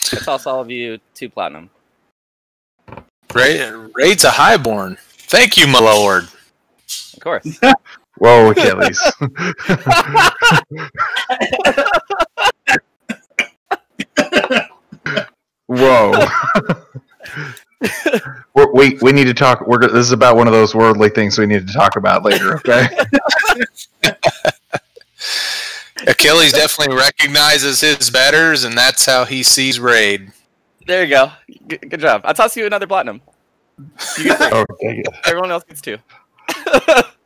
It toss all of you 2 platinum. Raid's a highborn. Thank you, my lord. Of course. Whoa, Achilles. Whoa. We need to talk. This is about one of those worldly things we need to talk about later, okay? Achilles definitely recognizes his betters, and that's how he sees Raid. There you go. Good job. I'll toss you another platinum. You get 3. Oh, dang it. Everyone else gets 2.